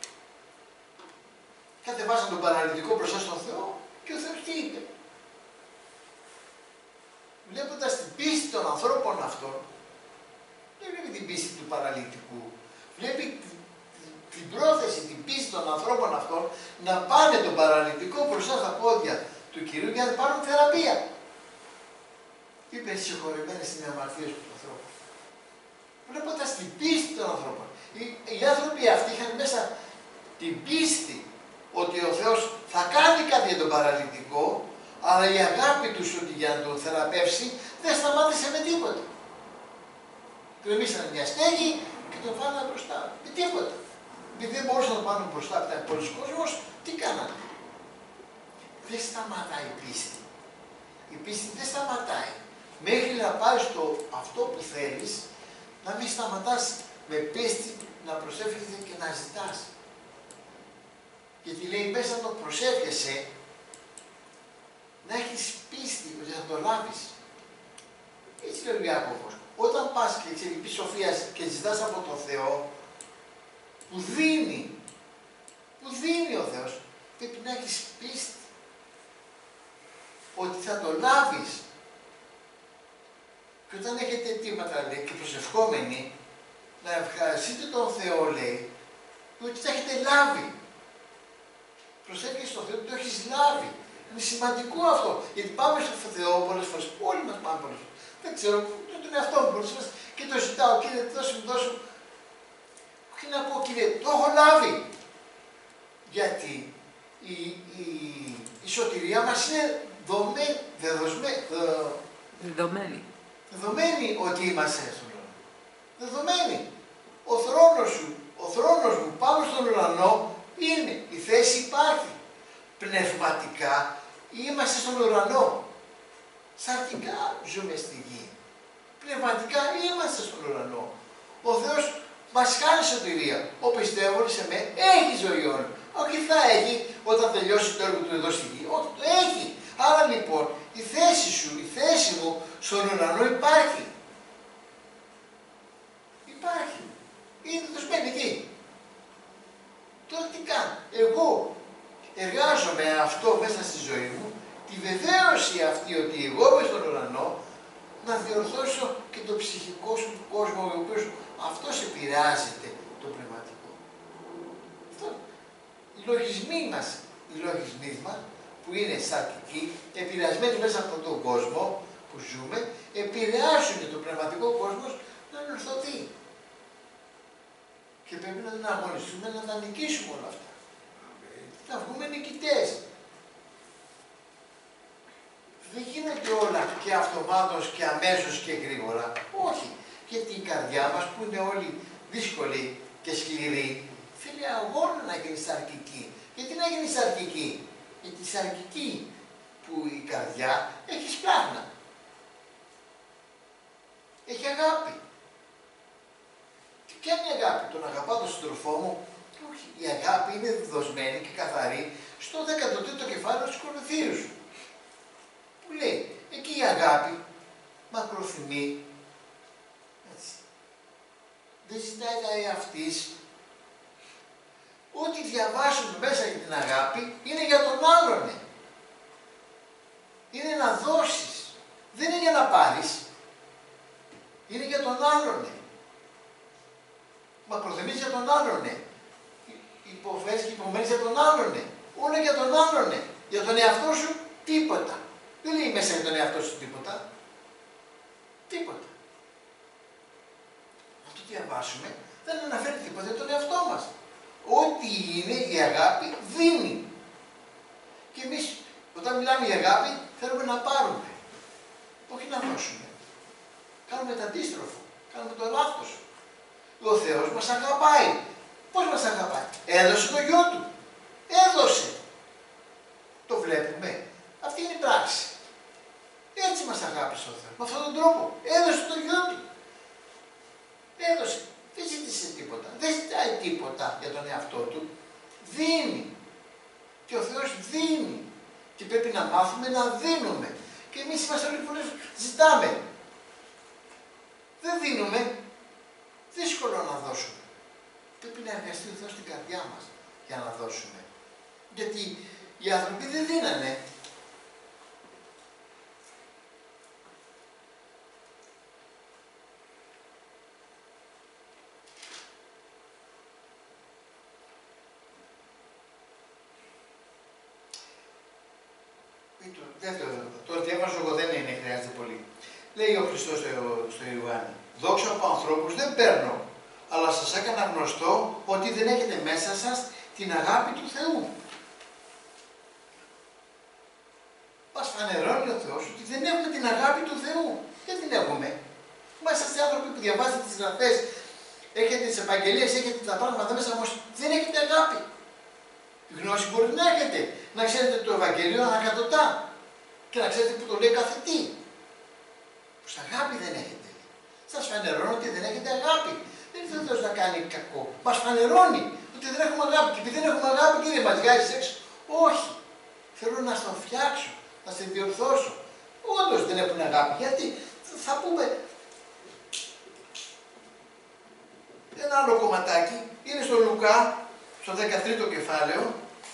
κατεβάσαν τον παραλυτικό μπροστά στον Θεό και ο Θεός τι είπε. Βλέποντας την πίστη των ανθρώπων αυτών, δεν βλέπει την πίστη του παραλυτικού. Βλέπει την πρόθεση, την πίστη των ανθρώπων αυτών να πάνε τον παραλυτικό μπροστά στα πόδια του Κυρίου για να πάρουν θεραπεία. Είπε συγχωρημένες είναι οι αμαρτίες του ανθρώπου. Βλέποντας την πίστη των ανθρώπων. Οι άνθρωποι αυτοί είχαν μέσα την πίστη ότι ο Θεός θα κάνει κάτι για τον παραλυτικό, αλλά η αγάπη τους ότι για να τον θεραπεύσει δεν σταμάτησε με τίποτα. Κρεμίσανε μια στέγη και τον βάλανε μπροστά. Με τίποτα. Επειδή δεν μπορούσαν να τον πάρουν μπροστά από ήταν πολλοί κόσμος, τι κάνανε. Δεν σταματάει η πίστη. Η πίστη δεν σταματάει. Μέχρι να πάρεις το αυτό που θέλεις, να μην σταματάς με πίστη να προσεύχεσαι και να ζητάς. Γιατί λέει μέσα να το προσεύχεσαι, να έχεις πίστη ότι θα το λάβεις. Έτσι λέει ο Ιάκωβος. Όταν πας και εξελιπείς σοφίας και ζητάς από τον Θεό, που δίνει ο Θεός, πρέπει να έχεις πίστη ότι θα το λάβεις. Και όταν έχετε αιτήματα, λέει, και προσευχόμενοι, να ευχαριστείτε τον Θεό, λέει, ότι θα έχετε λάβει. Προσεύχεσαι στον Θεό ότι το έχεις λάβει. Είναι σημαντικό αυτό. Γιατί πάμε στον Θεό πολλές φορές. Όλοι μας πάμε πολλές φορές. Δεν ξέρω, τον εαυτό μου πολλές φορές και το ζητάω. Κύριε, δώσε μου. Όχι να πω, Κύριε, το έχω λάβει. Γιατί η σωτηρία μας είναι δεδομένη ότι είμαστε στον ουρανό. Δεδομένη. Ο θρόνος μου πάνω στον ουρανό είναι. Η θέση υπάρχει. Πνευματικά είμαστε στον ουρανό. Σαρκικά ζούμε στη γη. Πνευματικά είμαστε στον ουρανό. Ο Θεός μας κάνει σωτηρία. Ο πιστεύων σε με έχει ζωή αιώνια. Όχι θα έχει όταν τελειώσει το έργο του εδώ στη γη. Όχι, το έχει. Άρα λοιπόν η θέση σου, η θέση μου στον ουρανό υπάρχει. Υπάρχει. Είναι δοσμένη εκεί. Τώρα τι κάνω. Εγώ εργάζομαι αυτό μέσα στη ζωή μου, τη βεβαίωση αυτή ότι εγώ είμαι στον ουρανό, να διορθώσω και το ψυχικό σου κόσμο, ο οποίος αυτός επηρεάζεται το πνευματικό. Αυτό. Οι λογισμοί μας, που είναι σαρκικοί, επηρεασμένοι μέσα από τον κόσμο που ζούμε, επηρεάζουν το πνευματικό κόσμο να ορθωθεί. Και πρέπει να αγωνιστούμε να τα νικήσουμε όλα αυτά. Να βγούμε νικητές. Δεν γίνεται όλα και αυτομάτως και αμέσως και γρήγορα. Όχι. Γιατί η καρδιά μας που είναι όλοι δύσκολοι και σκληροί, θέλει αγώνα να γίνει σαρκική. Γιατί να γίνει σαρκική. Γιατί η σαρκική που η καρδιά έχει σπλάχνα. Έχει αγάπη. Και ποια είναι η αγάπη? Τον αγαπάω τον σύντροφό μου? Όχι. Η αγάπη είναι δοσμένη και καθαρή στο 13ο κεφάλαιο της Κορινθίους. Που λέει, εκεί η αγάπη μακροθυμεί. Έτσι. Δεν ζητάει τα εαυτής. Ό,τι διαβάζουμε μέσα για την αγάπη είναι για τον άλλον. Είναι να δώσεις. Δεν είναι για να πάρεις. Είναι για τον άλλον. Μακροθυμείς για τον άλλον. Υποφέρεις και υπομένεις για τον άλλον. Όλα για τον άλλον. Για τον εαυτό σου τίποτα. Δεν λέει μέσα για τον εαυτό σου τίποτα. Τίποτα. Να το διαβάσουμε, δεν αναφέρει τίποτα για τον εαυτό μας. Ό,τι είναι η αγάπη δίνει. Και εμείς όταν μιλάμε για αγάπη θέλουμε να πάρουμε. Όχι να δώσουμε. Κάνουμε το αντίστροφο. Κάνουμε το λάθος. Ο Θεός μας αγαπάει. Πώς μας αγαπάει? Έδωσε το γιο του. Έδωσε. Το βλέπουμε. Αυτή είναι η πράξη. Έτσι μας αγάπησε ο Θεός. Με αυτόν τον τρόπο. Έδωσε το γιο του. Έδωσε. Δεν ζήτησε τίποτα. Δεν ζητάει τίποτα για τον εαυτό του. Δίνει. Και ο Θεός δίνει. Και πρέπει να μάθουμε να δίνουμε. Και εμείς είμαστε όλοι πολλές ζητάμε. Δεν δίνουμε. Δύσκολο να δώσουμε. Πρέπει να εργαστεί ο Θεός στην καρδιά μας για να δώσουμε. Γιατί οι άνθρωποι δεν δίνανε. Το διάβαζω εγώ, δεν είναι, χρειάζεται πολύ. Λέει ο Χριστός στο Ιωάννη, δόξα από ανθρώπους δεν παίρνω, αλλά σας έκανα γνωστό ότι δεν έχετε μέσα σας την αγάπη του Θεού. Μας φανερώνει ο Θεός ότι δεν έχουμε την αγάπη του Θεού. Δεν την έχουμε. Μα είσαστε άνθρωποι που διαβάζετε τις γραφές, έχετε τις επαγγελίες, έχετε τα πράγματα μέσα, όμως δεν έχετε αγάπη. Γνώση μπορεί να έχετε. Να ξέρετε το Ευαγγέλιο ανακατοτά. Και να ξέρετε που το λέει κάθε τι. Πως αγάπη δεν έχετε. Σας φανερώνω ότι δεν έχετε αγάπη. Δεν ήρθε ο Θεός να κάνει κακό. Μας φανερώνει ότι δεν έχουμε αγάπη. Και επειδή δεν έχουμε αγάπη, κύριε, μας βγάζει έξω. Όχι. Θέλω να στο φτιάξω. Να σε διορθώσω. Όντως δεν έχουν αγάπη. Γιατί θα πούμε. Ένα άλλο κομματάκι είναι στο Λουκά, στο 13ο κεφάλαιο.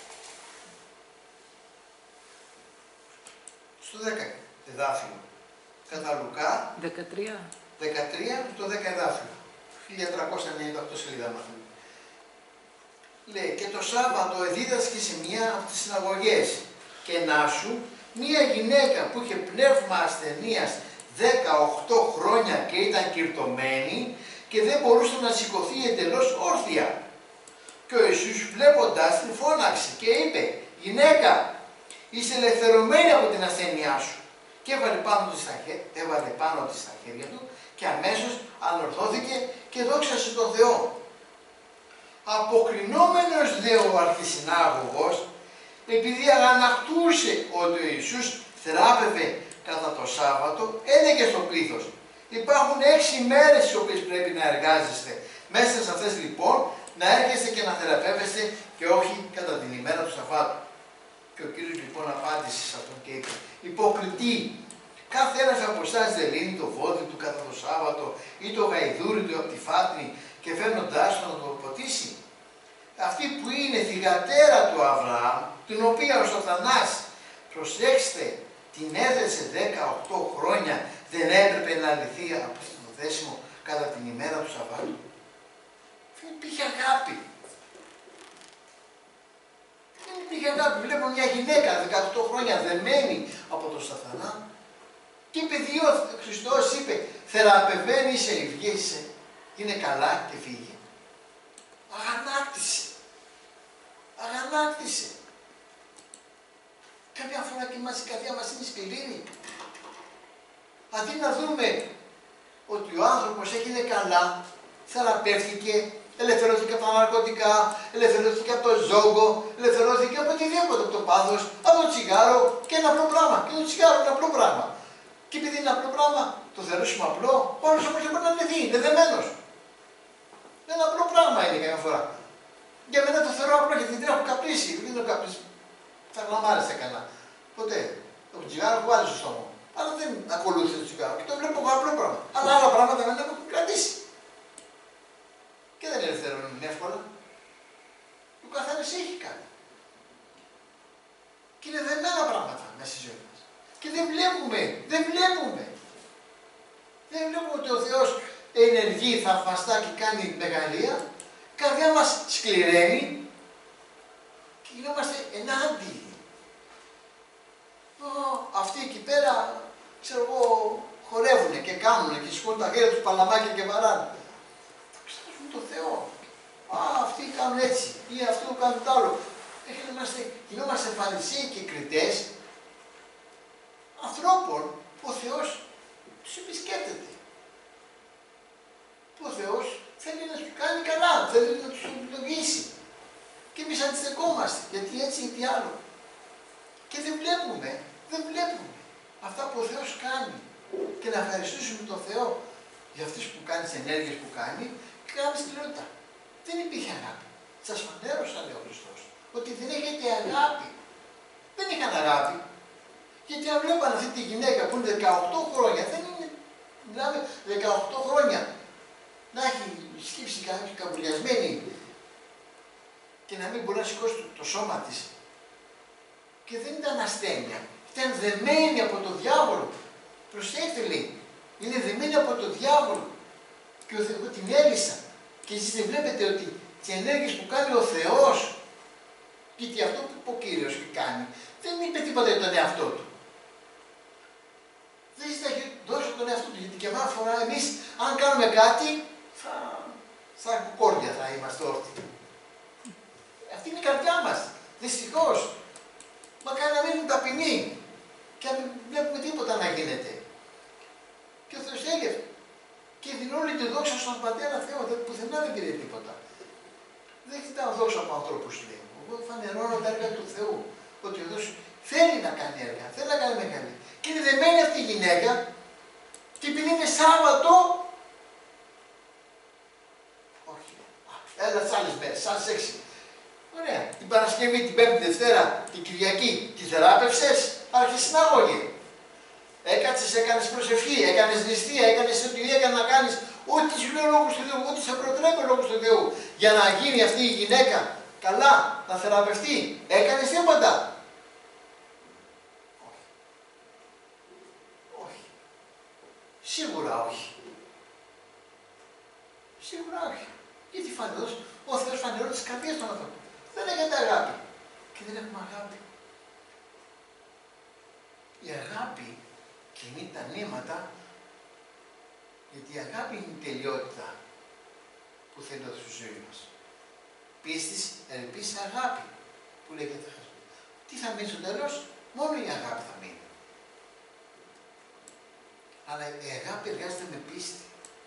Στο 10 εδάφιο. Κατά Λουκά. 13. 13, το 10 εδάφιο. 1398 σελίδα μαθαίνουμε. Λέει, και το Σάββατο εδίδασκε σε μία από τις συναγωγές. Και να σου, μία γυναίκα που είχε πνεύμα ασθενείας 18 χρόνια και ήταν κυρτωμένη και δεν μπορούσε να σηκωθεί εντελώς όρθια. Και ο Ιησούς βλέποντας την φώναξε και είπε, γυναίκα, είσαι ελευθερωμένη από την ασθένειά σου. Και έβαλε πάνω της στα χέρια του και αμέσως ανορθώθηκε και δόξασε τον Θεό. Αποκρινόμενος δε ο αρχισυνάγωγος, επειδή αγανακτούσε ότι ο Ιησούς θεράπευε κατά το Σάββατο, έλεγε στο πλήθος, υπάρχουν 6 μέρες στις οποίες πρέπει να εργάζεστε. Μέσα σε αυτές λοιπόν να έρχεστε και να θεραπεύεστε και όχι κατά την ημέρα του Σαββάτου. Και ο Κύριος λοιπόν απάντησε σε αυτόν και είπε, υποκριτή, κάθε ένας από εσάς δεν λύνει το βόδι του κατά το Σάββατο ή το γαϊδούρι του από τη φάτνη και φέρνοντάς το να το ποτίσει. Αυτή που είναι θυγατέρα του Αβραάμ, την οποία ο Σατανάς, προσέξτε, την έδεσε 18 χρόνια, δεν έπρεπε να λυθεί από αυτό το δέσιμο κατά την ημέρα του Σαββάτου. Δεν υπήρχε αγάπη. Δεν υπήρχε αγάπη. Βλέπω μια γυναίκα 18 χρόνια δεμένη από τον Σατανά και είπε ο Χριστός είπε, θεραπευμένησε, βγήκε, είναι καλά και φύγε. Αγανάκτησε. Αγανάκτησε. Κάποια φορά και η καρδιά μας είναι σκληρή. Αντί να δούμε ότι ο άνθρωπος έγινε καλά, θεραπεύτηκε, ελευθερώθηκε από τα ναρκωτικά, ελευθερώθηκε από το ζόγκο, ελευθερώθηκε από οτιδήποτε, από το πάθος, από το τσιγάρο και ένα απλό πράγμα. Και το τσιγάρο είναι απλό πράγμα. Και επειδή είναι απλό πράγμα, το θεωρήσουμε απλό, ο άλλος όμως δεν μπορεί να δεθεί, είναι δεμένος. Ένα απλό πράγμα είναι καμιά φορά. Για μένα το θεωρώ απλό γιατί δεν έχω καπνίσει. Δεν έχω καπνίσει. Θα γλαμάρισα καλά. Ποτέ. Το τσιγάρο έχω βάλει στο στόμα. Αλλά δεν ακολούθησε το τσιγάρο. Και το βλέπω εγώ απλό πράγμα. Αλλά άλλα πράγματα δεν έχω κρατήσει. Και δεν ελευθερώνουν εύκολα. Ο καθένας έχει κάτι. Και είναι δεμένα πράγματα μέσα στη ζωή μας. Και δεν βλέπουμε. Δεν βλέπουμε ότι ο Θεός ενεργεί, θαυμαστά και κάνει μεγαλεία. Η καρδιά μας σκληραίνει και γινόμαστε ενάντιοι. Αυτοί εκεί πέρα, ξέρω εγώ, χορεύουνε και κάνουνε και σηκώνουν τα χέρια τους παλαμάκια και βαράνε. Εξετάζουμε τον Θεό. Αυτοί κάνουν έτσι ή αυτό κάνουν το άλλο. Γινόμαστε φαρισαίοι και κριτές ανθρώπων που ο Θεός τους επισκέπτεται. Που ο Θεός θέλει να τους κάνει καλά, θέλει να τους ευλογήσει. Και εμείς αντιστεκόμαστε, γιατί έτσι ή τι άλλο. Και δεν βλέπουμε αυτά που ο Θεός κάνει. Και να ευχαριστήσουμε τον Θεό για αυτές που κάνει, τις ενέργειες που κάνει και κάνουμε σκληρότητα. Δεν υπήρχε αγάπη. Σας φανέρωσα, λέει ο Χριστός, ότι δεν έχετε αγάπη. Δεν είχαν αγάπη. Γιατί αν βλέπαν αυτή τη γυναίκα που είναι 18 χρόνια, δεν είναι, μιλάμε 18 χρόνια, να έχει σκύψει καμπουριασμένη και να μην μπορεί να σηκώσει το σώμα της. Και δεν ήταν ασθένεια. Ήταν δεμένη από τον διάβολο. Προσέξτε, λέει, είναι δεμένη από τον διάβολο. Και εγώ την έλυσα. Και εσείς δεν βλέπετε ότι τις ενέργειες που κάνει ο Θεός, γιατί αυτό που είπε ο Κύριος και κάνει, δεν είπε τίποτα για τον εαυτό του. Δεν ζητάει δώσει τον εαυτό του, γιατί και μια φορά εμείς, αν κάνουμε κάτι, σαν κουκόρια θα είμαστε όρθιοι. Αυτή είναι η καρδιά μας. Δυστυχώς. Μακάρι να μείνουν ταπεινοί και να μην βλέπουμε τίποτα να γίνεται. Και ο Θεός έλεγε και δίνει όλη τη δόξα στον Πατέρα Θεό, πουθενά δεν πήρε τίποτα. Δεν ζητάω δόξα από ανθρώπους, λέει. Εγώ φανερώνω τα έργα του Θεού. Ότι ο Θεός θέλει να κάνει έργα, θέλει να κάνει μεγάλη. Και είναι δεμένη αυτή η γυναίκα και επειδή είναι Σάββατο, όχι, έλα τις άλλες μέρες, σαν 6. Ωραία. Την Παρασκευή, την Πέμπτη, Δευτέρα, την Κυριακή, τη θεράπευσες, άρχισε συναγωγή. Έκατσες, έκανες προσευχή, έκανες νηστεία, έκανες ό,τι έκανε να κάνεις, ό,τι σου λέει ο Λόγος του Θεού, ό,τι σε προτρέπει ο Λόγος του Θεού, για να γίνει αυτή η γυναίκα καλά, να θεραπευτεί. Έκανες τίποτα. Όχι. Όχι. Σίγουρα όχι. Σίγουρα όχι. Γιατί φανερός, ο Θεός φανερώνει τις καρδιές των ανθρώπων. Δεν έχετε αγάπη. Και δεν έχουμε αγάπη. Η αγάπη κινεί τα νήματα, γιατί η αγάπη είναι η τελειότητα που θέλει να δώσει στη ζωή μας. Πίστης, ελπίς, αγάπη, που λέγεται. Τι θα μείνει στο τέλος, μόνο η αγάπη θα μείνει. Αλλά η αγάπη εργάζεται με πίστη.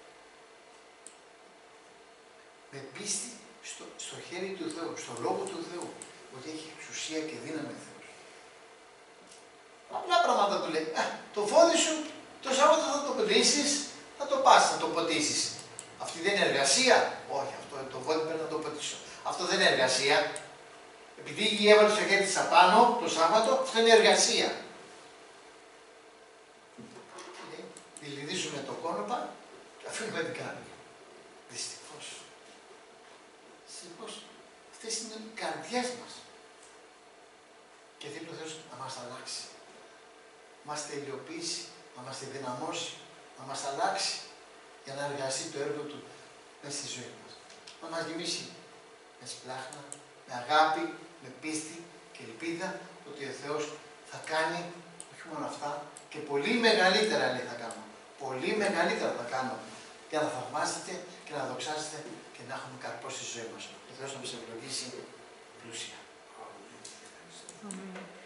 Με πίστη στο χέρι του Θεού, στο Λόγο του Θεού, ότι έχει εξουσία και δύναμη Θεός. Απλά πράγματα του λέει. Το φόδι σου το Σάββατο θα το ποτίσεις, θα το πας, θα το ποτίσεις. Αυτή δεν είναι εργασία. Όχι, αυτό το φόδι πρέπει να το ποτίσω. Αυτό δεν είναι εργασία. Επειδή έβαλε στο χέρι της απάνω το Σάββατο, αυτό είναι εργασία. Δηληδίσουμε το κόνοπα και αφήνουμε την κάρδια. Δυστυχώς. Δυστυχώς. Αυτές είναι οι καρδιές μας. Και θέλει ο Θεός να μας αλλάξει. Να μας τελειοποιήσει, να μας δυναμώσει, να μας αλλάξει για να εργαστεί το έργο Του μέσα στη ζωή μας. Να μας γεμίσει με σπλάχνα, με αγάπη, με πίστη και ελπίδα ότι ο Θεός θα κάνει όχι μόνο αυτά και πολύ μεγαλύτερα λέει θα κάνω. Πολύ μεγαλύτερα θα κάνω για να θαυμάσετε και να δοξάσετε και να έχουμε καρπό στη ζωή μας. Ο Θεός να μας ευλογήσει πλούσια. Αμήν.